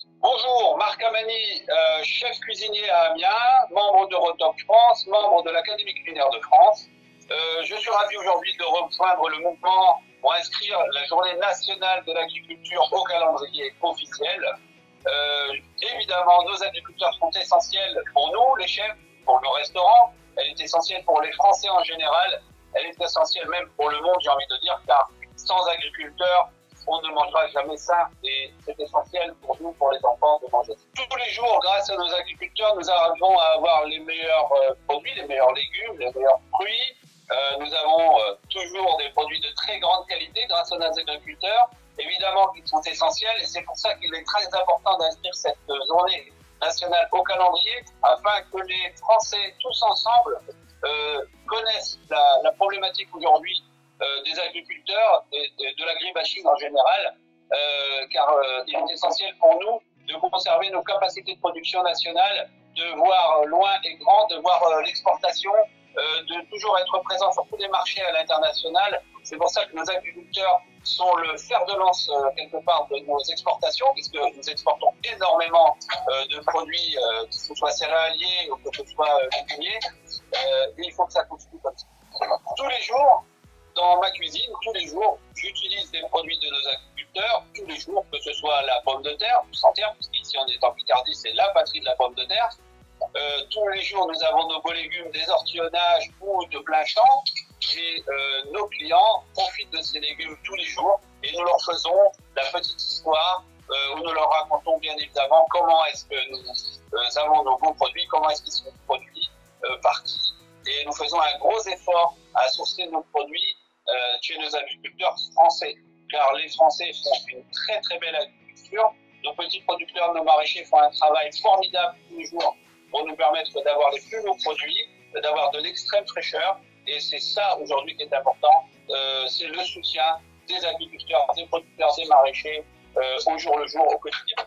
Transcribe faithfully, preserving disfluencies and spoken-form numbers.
Bonjour, Marc Amani, euh, chef cuisinier à Amiens, membre d'Eurotoc France, membre de l'Académie culinaire de France. Euh, je suis ravi aujourd'hui de rejoindre le mouvement pour inscrire la journée nationale de l'agriculture au calendrier officiel. Euh, évidemment, nos agriculteurs sont essentiels pour nous, les chefs, pour nos restaurants. Elle est essentielle pour les Français en général. Elle est essentielle même pour le monde, j'ai envie de dire, car sans agriculteurs, on ne mangera jamais sain et c'est essentiel pour nous, pour les enfants, de manger. Tous les jours, grâce à nos agriculteurs, nous arrivons à avoir les meilleurs euh, produits, les meilleurs légumes, les meilleurs fruits. Euh, nous avons euh, toujours des produits de très grande qualité grâce à nos agriculteurs. Évidemment qu'ils sont essentiels et c'est pour ça qu'il est très important d'inscrire cette journée nationale au calendrier afin que les Français tous ensemble euh, connaissent la, la problématique aujourd'hui Euh, des agriculteurs, de, de, de l'agribashing en général, euh, car euh, il est essentiel pour nous de conserver nos capacités de production nationale, de voir loin et grand, de voir euh, l'exportation, euh, de toujours être présent sur tous les marchés à l'international. C'est pour ça que nos agriculteurs sont le fer de lance euh, quelque part de nos exportations, puisque nous exportons énormément euh, de produits, euh, que ce soit céréaliers ou que ce soit euh, légumiers, euh, et il faut que ça continue comme ça. Tous les jours, dans ma cuisine, tous les jours, j'utilise des produits de nos agriculteurs, tous les jours, que ce soit la pomme de terre, sans terre, parce qu'ici on est en Picardie, c'est la patrie de la pomme de terre. Euh, tous les jours, nous avons nos beaux légumes, des ortillonnages ou de plein champ, et euh, nos clients profitent de ces légumes tous les jours, et nous leur faisons la petite histoire, euh, où nous leur racontons bien évidemment comment est-ce que nous euh, avons nos beaux produits, comment est-ce qu'ils sont produits, euh, par qui. Et nous faisons un gros effort à sourcer nos produits euh, chez nos agriculteurs français, car les Français font une très très belle agriculture. Nos petits producteurs, nos maraîchers font un travail formidable tous les jours pour nous permettre d'avoir les plus beaux produits, d'avoir de l'extrême fraîcheur. Et c'est ça aujourd'hui qui est important, euh, c'est le soutien des agriculteurs, des producteurs, des maraîchers euh, au jour le jour, au quotidien.